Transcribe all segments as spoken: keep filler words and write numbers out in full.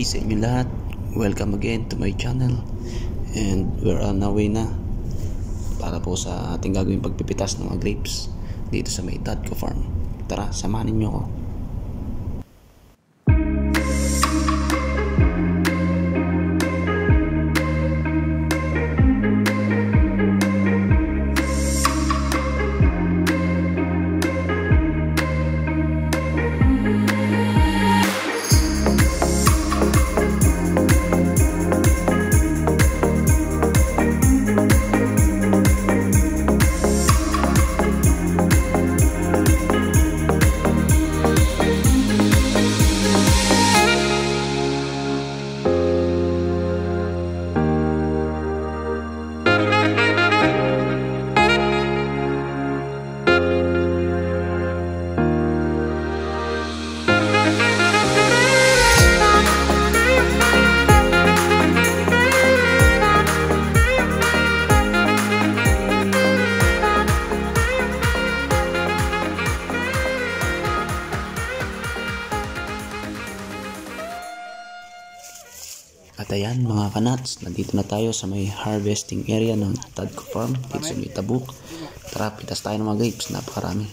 day sa inyo lahat. Welcome again to my channel. And we're on our way na para po sa ating gagawing pagpipitas ng mga grapes dito sa may Dadco Farm. Tara, samahan niyo ako. At ayan mga kanats, nandito na tayo sa may harvesting area ng Dadco Farm dito sa may Tabuk. Tara, pitas tayo ng mga grapes, napakarami.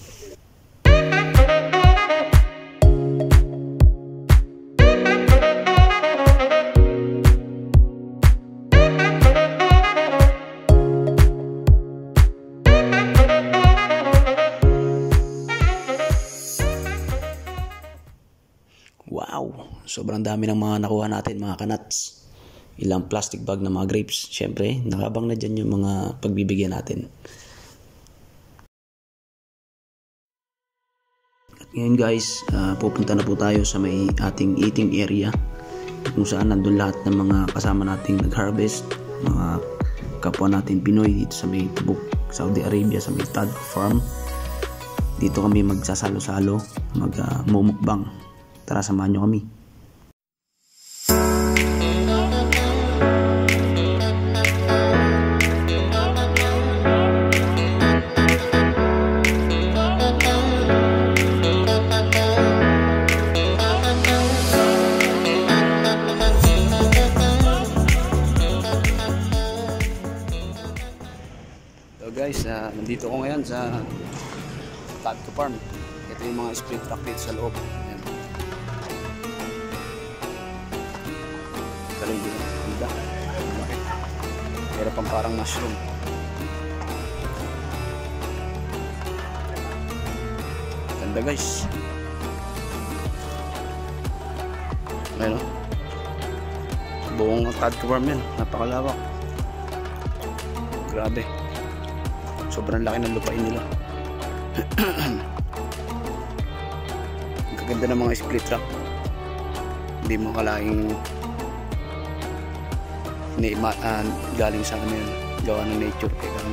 Wow! Sobrang dami ng mga nakuha natin mga kanats. Ilang plastic bag na mga grapes. Siyempre, nakabang na dyan yung mga pagbibigyan natin. At ngayon guys, uh, pupunta na po tayo sa may ating eating area. Kung saan nandun lahat ng mga kasama nating nag-harvest. Mga kapwa natin Pinoy dito sa may Tabuk, Saudi Arabia, sa may Dadco Farm. Dito kami magsasalo-salo, mag-mumukbang. Uh, Tara, samahan nyo kami. So guys, uh, nandito ko ngayon sa Dadco Farm. Ito yung mga split rack dito sa loob. Ayan. Galing din ang ganda. Pero pang parang mushroom. Ganda guys. Ayun o. Buong Dadco Farm yan. Napakalawak. Grabe. Sobrang laki ng lupain nila. Ang kaganda ng mga split rack. Hindi mo kalaing ni uh, galing sa ano yun, gawa ng nature kaya ano,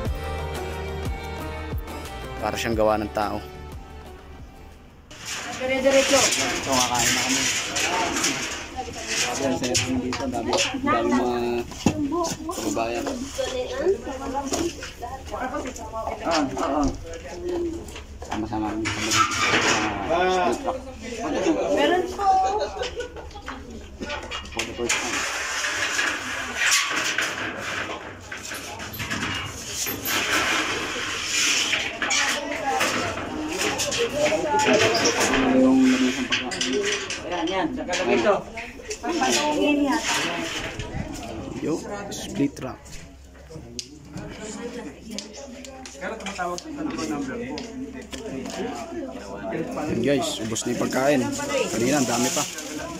para siyang gawa ng tao. Dire-diretso. Ito, kakain na kami. Ayan, sa natin dito, dami, dami mga kababayan. Ah, ah, ah. Sama-sama kami sa mga split rock. Meron po. For the first time. Yung lamisang pagkakas. Ayan, yan. Saka lang ito. Papalungin yata. Yo, split rock. And guys, ubos na yung pagkain. Kanina, ang dami pa.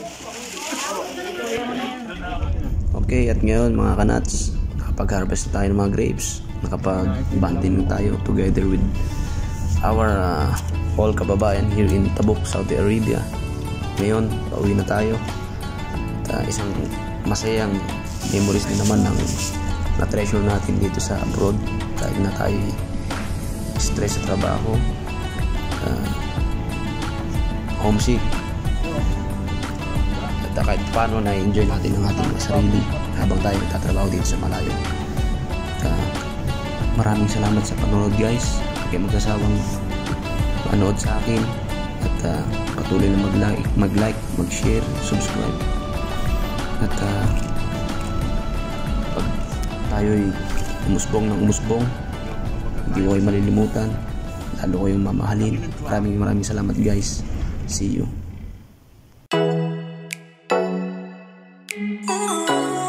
Okay, at ngayon mga kanats, nakapag-harvest na tayo ng mga grapes. Nakapag-banding tayo together with our uh, all kababayan here in Tabuk, Saudi Arabia. Ngayon, pauwi na tayo. At uh, isang masayang memories din naman ng na-treasure natin dito sa abroad. Kahit na tayo stress sa trabaho, uh, homesick. At uh, kahit paano na-enjoy natin ang ating sarili habang tayo nagtatrabaho dito sa malayo. At uh, maraming salamat sa panonood guys. Kaya magsasawang manood sa akin at uh, patuloy na mag-like, mag-like, mag-share, subscribe. At uh, pag tayo'y umusbong ng umusbong, hindi ko kayo malilimutan, lalo ko yung mamahalin. Maraming maraming salamat guys. See you.